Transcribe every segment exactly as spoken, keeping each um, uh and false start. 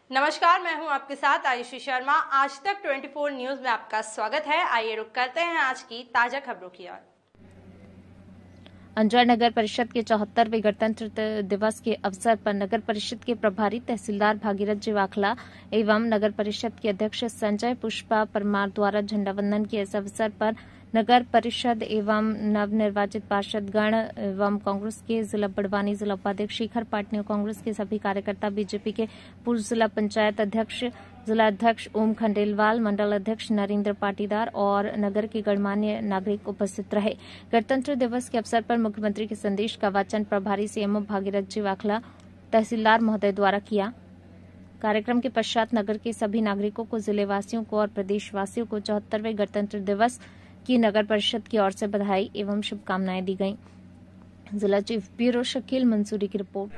नमस्कार, मैं हूं आपके साथ आयुषी शर्मा। आज तक चौबीस न्यूज में आपका स्वागत है। आइए रुक करते हैं आज की ताजा खबरों की ओर। अंजार नगर परिषद के चौहत्तरवें गणतंत्र दिवस के अवसर पर नगर परिषद के प्रभारी तहसीलदार भागीरथ जी वाखला एवं नगर परिषद के अध्यक्ष संजय पुष्पा परमार द्वारा झंडा वंदन के इस अवसर पर नगर परिषद एवं नवनिर्वाचित पार्षदगण एवं कांग्रेस के जिला बड़वानी जिला उपाध्यक्ष शिखर पाटनी और कांग्रेस के सभी कार्यकर्ता, बीजेपी के पूर्व जिला पंचायत अध्यक्ष, जिला अध्यक्ष ओम खंडेलवाल, मंडल अध्यक्ष नरेंद्र पाटीदार और नगर के गणमान्य नागरिक उपस्थित रहे। गणतंत्र दिवस के अवसर पर मुख्यमंत्री के संदेश का वाचन प्रभारी सीएमओ भागीरथ जी वाखला तहसीलदार महोदय द्वारा किया। कार्यक्रम के पश्चात नगर के सभी नागरिकों को, जिलेवासियों को और प्रदेशवासियों को चौहत्तरवें गणतंत्र दिवस की नगर परिषद की ओर से बधाई एवं शुभकामनाएं दी गईं। जिला चीफ ब्यूरो शकील मंसूरी की रिपोर्ट।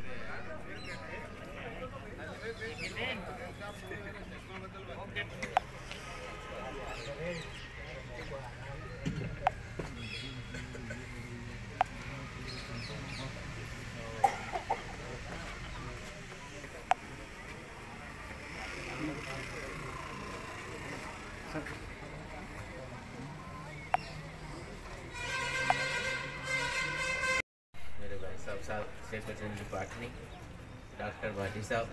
साहब शेखर चंद्र पाटनी, डॉक्टर भाटी साहब,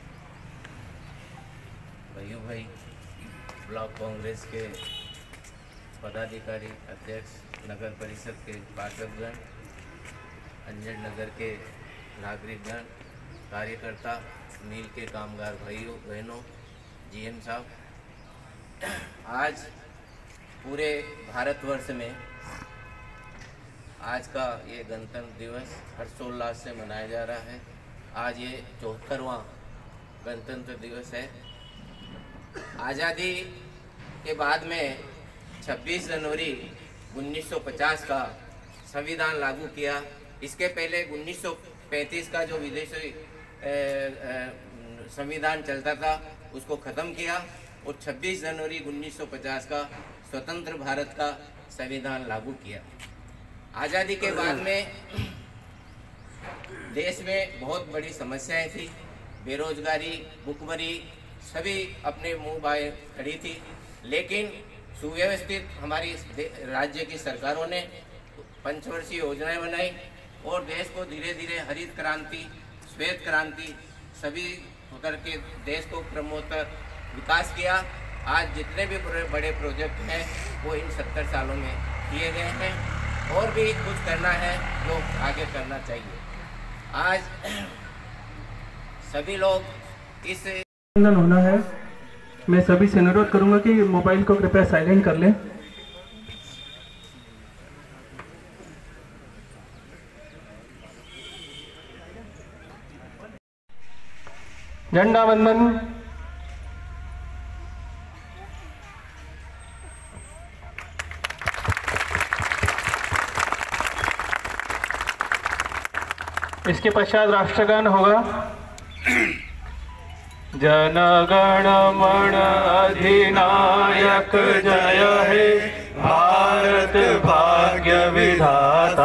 भाइयों भाई, ब्लॉक कांग्रेस के पदाधिकारी, अध्यक्ष, नगर परिषद के पार्षदगण, अंजड़ नगर के नागरिकगण, कार्यकर्ता, मिल के कामगार भाइयों बहनों, जीएम साहब, आज पूरे भारतवर्ष में आज का ये गणतंत्र दिवस हर्षोल्लास से मनाया जा रहा है। आज ये चौहत्तरवां गणतंत्र दिवस है। आज़ादी के बाद में छब्बीस जनवरी उन्नीस सौ पचास का संविधान लागू किया। इसके पहले उन्नीस सौ पैंतीस का जो विदेशी संविधान चलता था उसको ख़त्म किया और छब्बीस जनवरी उन्नीस सौ पचास का स्वतंत्र भारत का संविधान लागू किया। आज़ादी के बाद में देश में बहुत बड़ी समस्याएं थी, बेरोजगारी, भुखमरी, सभी अपने मुंह बाए खड़ी थी। लेकिन सुव्यवस्थित हमारी राज्य की सरकारों ने पंचवर्षीय योजनाएं बनाई और देश को धीरे धीरे हरित क्रांति, श्वेत क्रांति सभी करके देश को क्रमोत्तर विकास किया। आज जितने भी बड़े प्रोजेक्ट हैं वो इन सत्तर सालों में किए गए हैं और भी कुछ करना है जो आगे करना चाहिए। आज सभी लोग इस होना है। मैं सभी से अनुरोध करूंगा कि मोबाइल को कृपया साइलेंट कर लें। झंडा वंदन। इसके पश्चात राष्ट्रगान होगा। जन गण मन अधिनायक जय हे भारत भाग्य विधाता,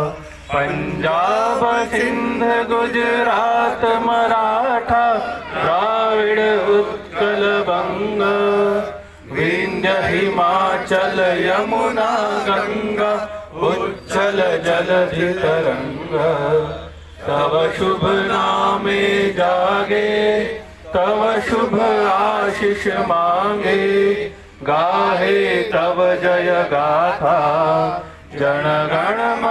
पंजाब सिंध गुजरात मराठा द्राविड़ उत्कल बंग, विंध्य हिमाचल यमुना गंगा उच्छल जलधि तरंग, तव शुभ नामे जागे तव शुभ आशीष मांगे, गाहे तव जय गाथा जन गण।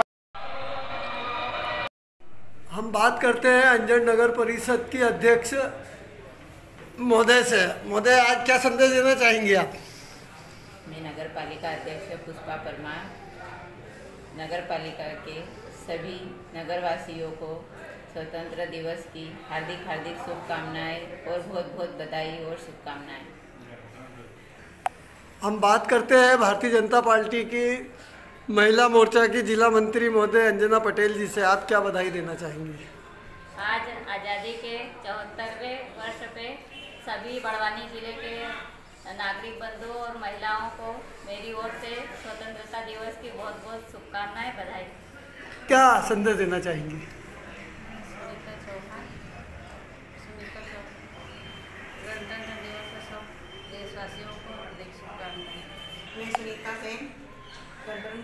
हम बात करते हैं अंजड़ नगर परिषद की अध्यक्ष महोदय से। महोदय, आज क्या संदेश देना चाहेंगे आप? मैं नगर पालिका अध्यक्ष पुष्पा परमार नगर पालिका के सभी नगरवासियों को स्वतंत्र दिवस की हार्दिक हार्दिक शुभकामनाएं और बहुत बहुत बधाई और शुभकामनाएं। हम बात करते हैं भारतीय जनता पार्टी की महिला मोर्चा की जिला मंत्री महोदय अंजना पटेल जी से। आप क्या बधाई देना चाहेंगी? आज आज़ादी के चौहत्तरवें वर्ष पे सभी बड़वानी जिले के नागरिक बंधुओं और महिलाओं को मेरी ओर से स्वतंत्रता दिवस की बहुत बहुत शुभकामनाएं, बधाई। क्या संदेश देना चाहेंगी?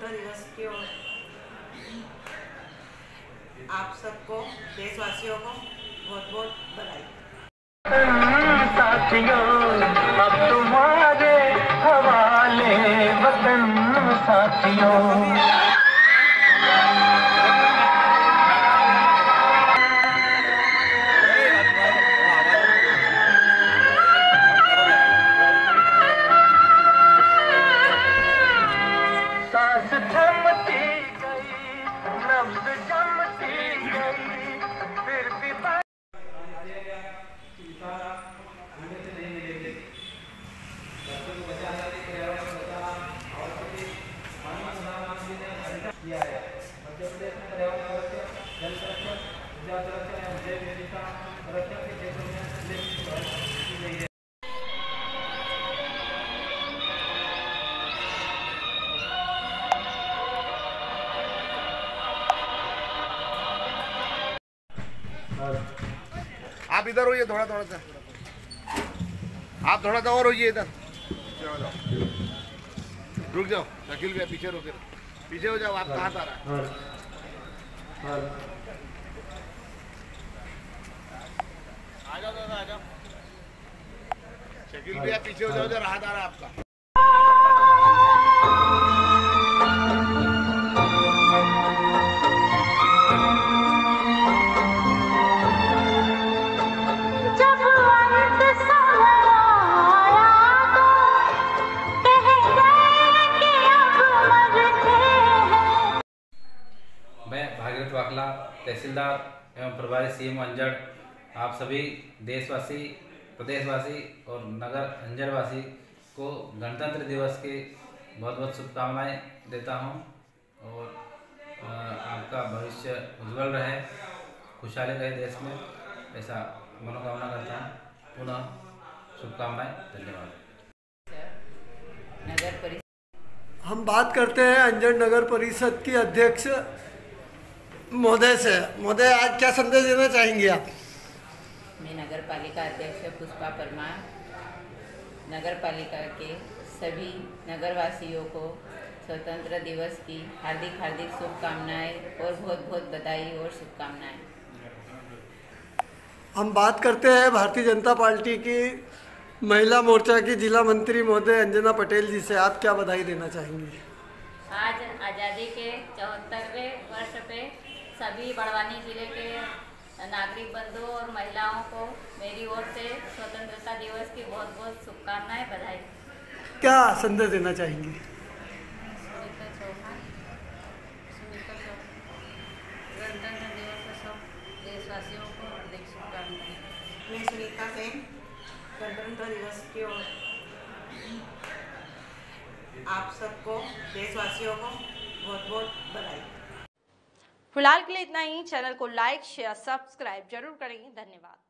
स्वतंत्रता दिवस की ओर आप सबको, देशवासियों को बहुत बहुत बधाई। साथियों अब तुम्हारे हवाले वतन साथियों। सांस थमती गई, नब्ज जमती गई, फिर भी आप इधर होइए, थोड़ा थोड़ा सा आप थोड़ा सा और होइए इधर। रुक जाओ, शकील भैया पीछे रुके, पीछे हो जाओ। आप कहाँ आ रहा है? आ जाओ दादा, आ जाओ। शकील भैया पीछे हो जाओ, जो राहत आ रहा है आपका। मैं भागीरथ वाकला, तहसीलदार एवं प्रभारी सीएम अंजड़, आप सभी देशवासी, प्रदेशवासी और नगर अंजड़वासी को गणतंत्र दिवस की बहुत बहुत शुभकामनाएं देता हूं और आपका भविष्य उज्जवल रहे, खुशहाली रहे देश में, ऐसा मनोकामना करता हूं। पुनः शुभकामनाएं, धन्यवाद। नगर परिषद हम बात करते हैं अंजड़ नगर परिषद की अध्यक्ष महोदय से। महोदय, आज क्या संदेश देना चाहेंगे आप? मैं नगर पालिका अध्यक्ष पुष्पा परमार नगर पालिका के सभी नगरवासियों को स्वतंत्रता दिवस की हार्दिक हार्दिक शुभकामनाएं और बहुत बहुत बधाई और शुभकामनाएं। हम बात करते हैं भारतीय जनता पार्टी की महिला मोर्चा की जिला मंत्री महोदय अंजना पटेल जी से। आप क्या बधाई देना चाहेंगी? आज आज़ादी के चौहत्तरवें वर्ष पे सभी बड़वानी जिले के नागरिक बंधुओं और महिलाओं को मेरी ओर से स्वतंत्रता दिवस की बहुत बहुत शुभकामनाएं, बधाई। क्या संदेश देना चाहेंगी? सुनीता चौहान, सुनीता चौहान, गणतंत्र दिवस पर सब देशवासियों को हार्दिक शुभकामनाएं। मैं सुनीता सेन, गणतंत्र दिवस की ओर आप सबको, देशवासियों को बहुत बहुत बधाई। फिलहाल के लिए इतना ही। चैनल को लाइक शेयर सब्सक्राइब जरूर करेंगे। धन्यवाद।